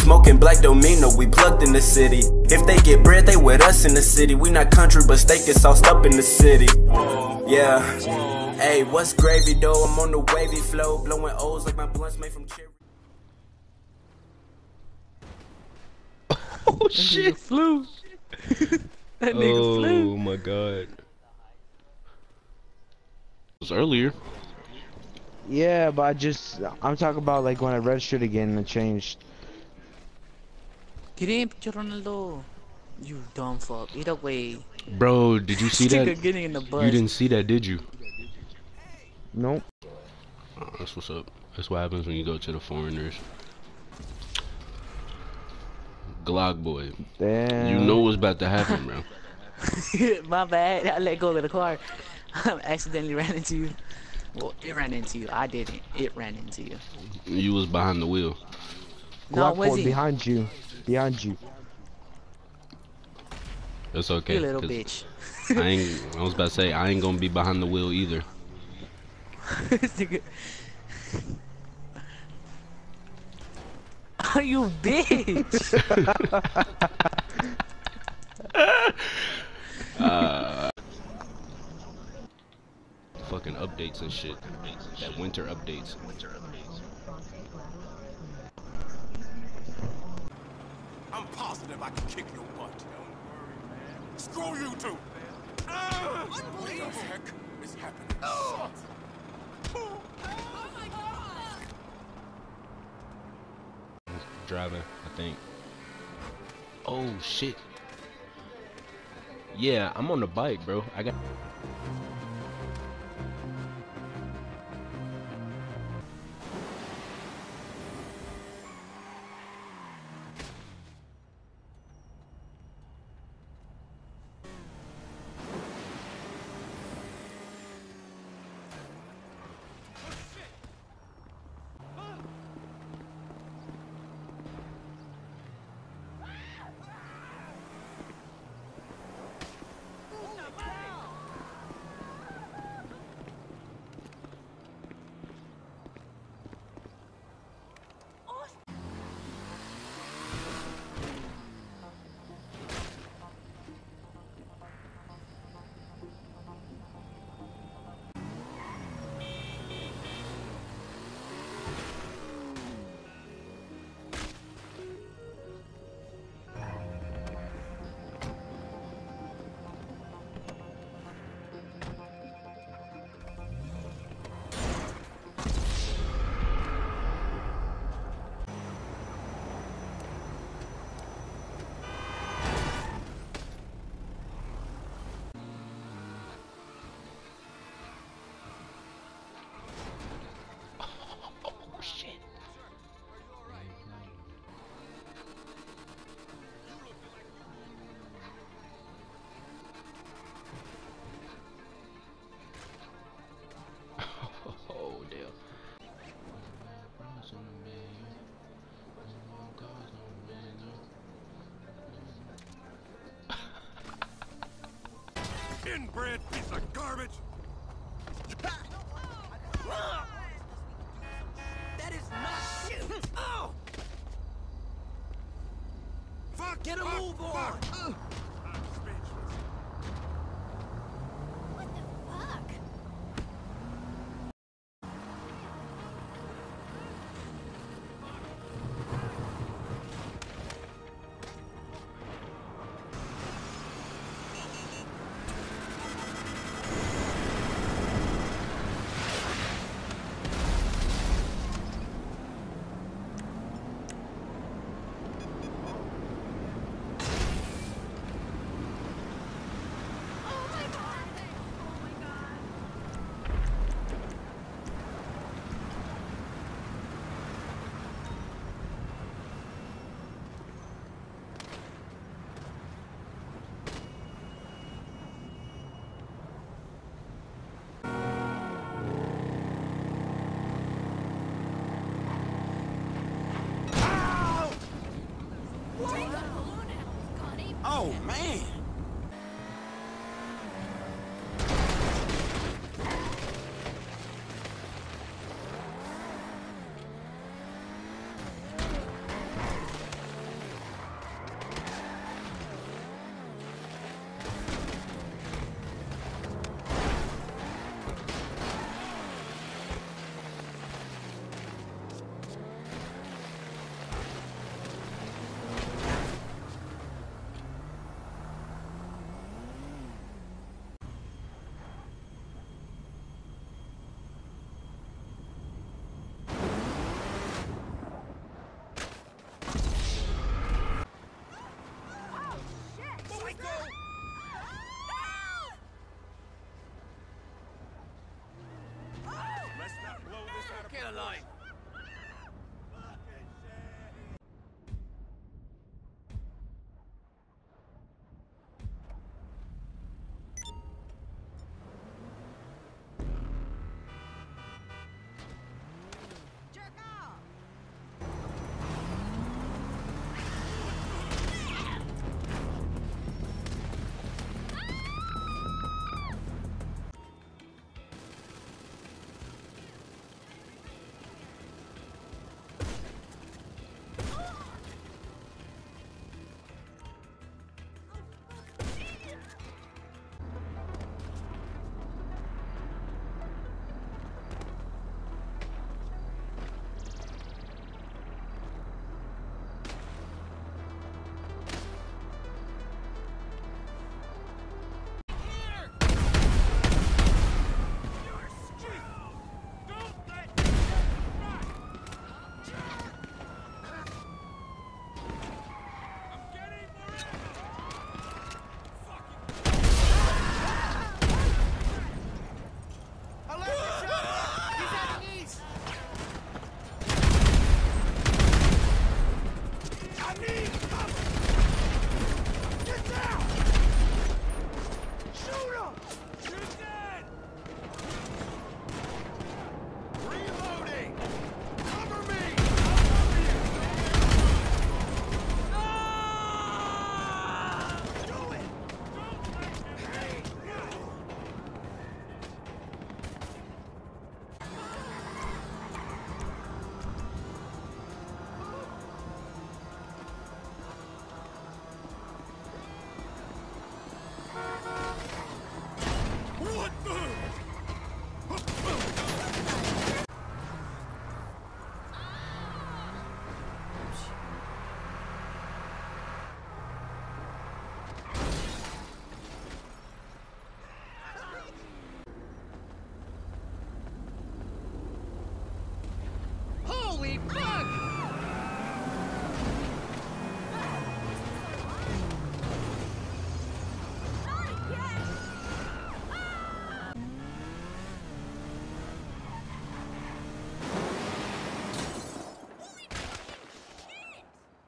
smoking black don't mean no, we plugged in the city. If they get bread, they with us in the city. We not country, but steak is sauced up in the city. Yeah. Hey, what's gravy though? I'm on the wavy flow, blowing O's like my blunts made from cherry. Oh shit! Flew. That nigga flew. Oh my god. It was earlier. Yeah, but I'm talking about like when I registered again and it changed. Get in, picture Ronaldo. You dumb fuck. Either way. Bro, did you see that? Getting in the bus. You didn't see that, did you? Nope. Oh, that's what's up. That's what happens when you go to the foreigners. Glock boy. Damn. You know what's about to happen, bro. My bad. I let go of the car. I accidentally ran into you. Well, it ran into you. I didn't. It ran into you. You was behind the wheel. No, Glock was boy he? behind you. Behind you. That's okay. You little bitch. I was about to say I ain't gonna be behind the wheel either. Oh, you bitch! Fucking updates and shit. That winter updates. I'm positive I can kick your butt. Screw you two! What the heck is happening? Oh my god! Driving, I think. Oh shit. Yeah, I'm on the bike, bro. I got. Inbred piece of garbage! That is not you! Oh! Fuck! Get a move on! I'm speechless. What the fuck? Oh, man! Need cover! Get down! Shoot him! You're dead! Reloading! Cover me! I'll cover you! Ah! Do it! Don't let him hate you! What the? Holy fuck! Not again! Holy fucking shit!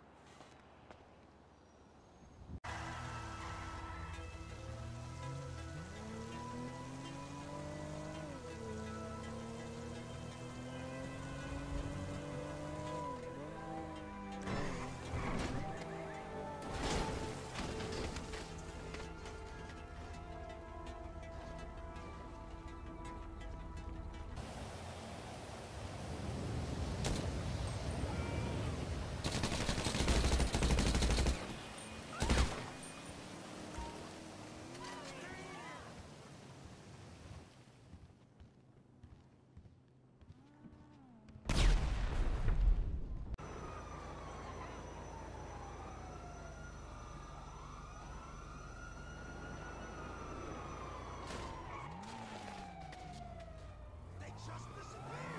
They just disappeared!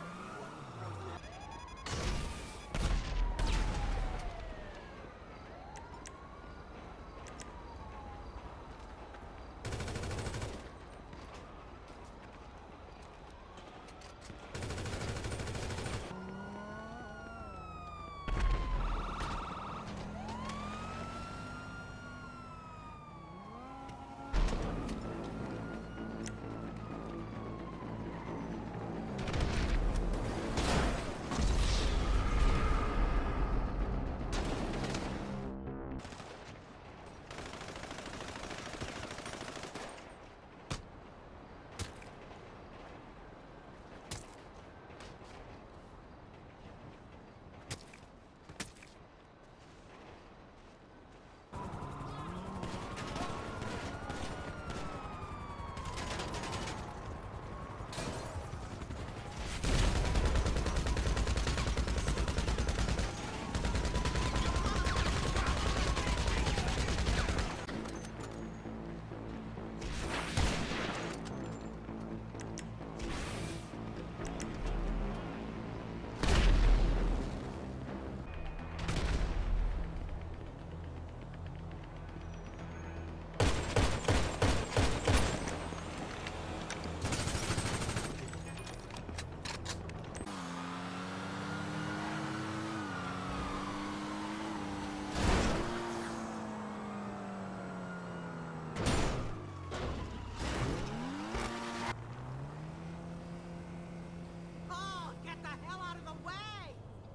Paul, get the hell out of the way!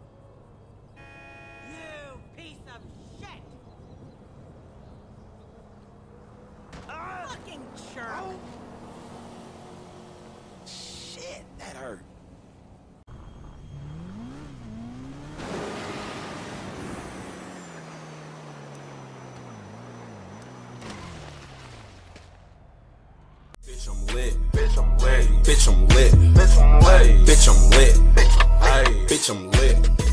You piece of shit! Fucking jerk! Shit, that hurt. Bitch, I'm lit. Bitch, I'm lit. Bitch, I'm lit. Bitch, I'm lit. Bitch, I'm lit. Bitch, I'm lit.